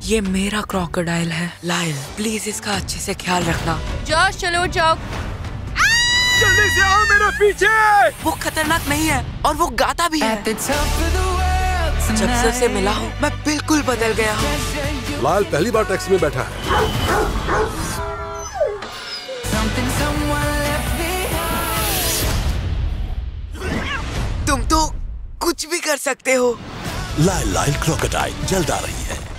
ये मेरा क्रोकोडाइल है। लाइल, प्लीज इसका अच्छे से ख्याल रखना। जॉश चलो जाओ। जल्दी से आओ मेरे पीछे। वो खतरनाक नहीं है और वो गाता भी है। जब से उसे मिला हूँ मैं बिल्कुल बदल गया हूँ। लाल पहली बार टैक्सी में बैठा है। तुम तो कुछ भी कर सकते हो। लाइल क्रोकोडाइल जल्द आ रही है।